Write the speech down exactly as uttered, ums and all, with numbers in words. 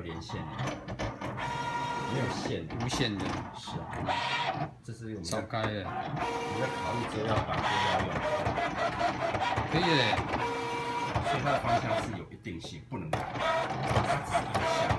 连线的，没有线的， 无线的。 是啊，这是我们少开的。 你在考虑之后要把这个要用， 可以嘞。 所以它的方向是有一定性，不能改，它只是影响。